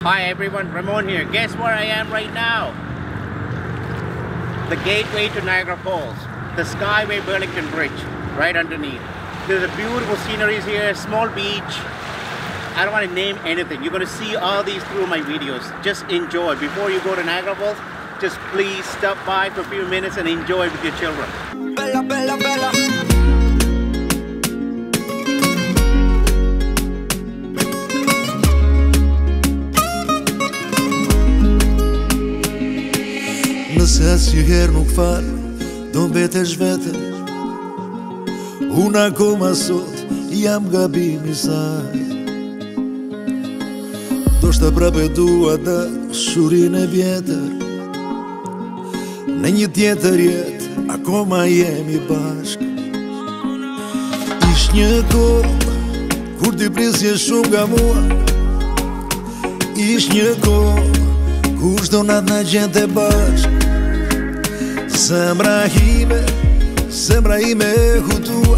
Hi everyone, Ramon here. Guess where I am right now? The gateway to Niagara Falls. The Skyway Burlington Bridge, right underneath. There's a beautiful sceneries here, small beach. I don't want to name anything. You're going to see all these through my videos. Just enjoy. Before you go to Niagara Falls, just please stop by for a few minutes and enjoy with your children. Bella, bella, bella. Nëse asnjëherë nuk fal, do mbetesh vete. Unë akoma sot jam gabimi saj. Do shta prapë dua dashurinë e vjetër. Në një tjetër jetë, akoma jemi bashk. Ish një kohë, kur ti prisje shumë nga mua. Ish një kohë, kur çdo natë na gjente bashk. Zemra ime e hutua.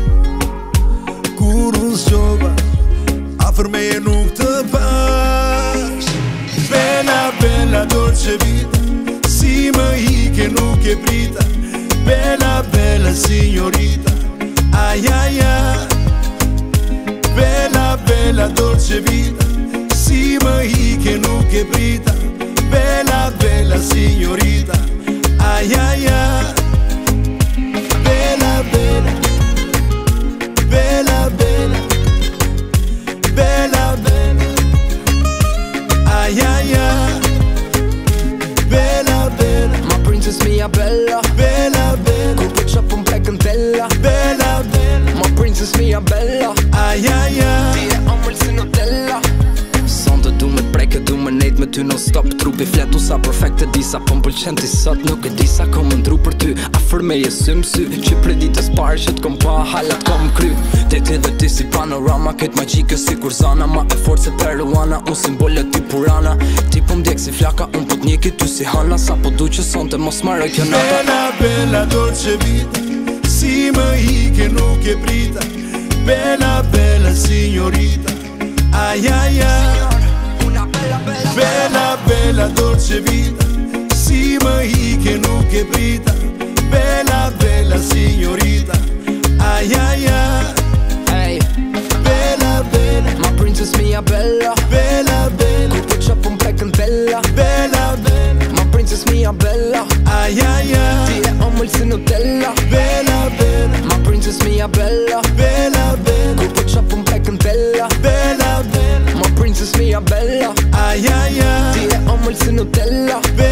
Kur unë zgjova, afër meje nuk të pash. Bella, bella, dolce vita, si më hike nuk e prita. Bella, bella, signorita, ai ai ai. Bella, bella, dolce vita, si më hike nuk e prita. Bella, bella, signorita, ai ai ai. Bella, bella, bella, bella, bella, bella, ai ai ai. Bella, bella, My princess mia bella, bella, bella, kur po çapun prekëntella. bella, bella, My princess mia bella, ai ai ai. ti e ëmbël si Nutella. Sonte du me t'preke, du me nejt me ty non stop. Trupi fletu sa perfekte disa, po m'pëlqen ti sot. Nuk e di sa kom ndru për ty, afër meje sy m'sy. Që prej ditës parë që t'kom pa, halat kom kry. Deti dhe ti si panorama, këtë magjike si kur zana. Ma e fort se peruana, unë simbole ti purana. Ti po m'djek si flaka, unë po t'njeki ty si hana. Sa po du që sonte mos marrë kjo nata. Bella, bella, dolce vita, si më hike nuk e prita. Bella, bella, signorita, ai ai ai. Una bella bella Bella, bella, dolce vita, si më hike nuk e prita. Bella, bella, signorita, ai ai ai. Hey, Bella, bella, my princess mia bella, bella, bella, kur po çapun prekëntella. bella, bella, My princess mia bella, ai ai ai. ti e ëmbël si Nutella. Bella, bella, My princess mia bella, bella, bella, kur po çapun prekëntella. bella, bella, My princess mia bella, ai ai ai. ti e ëmbël si Nutella. Bella,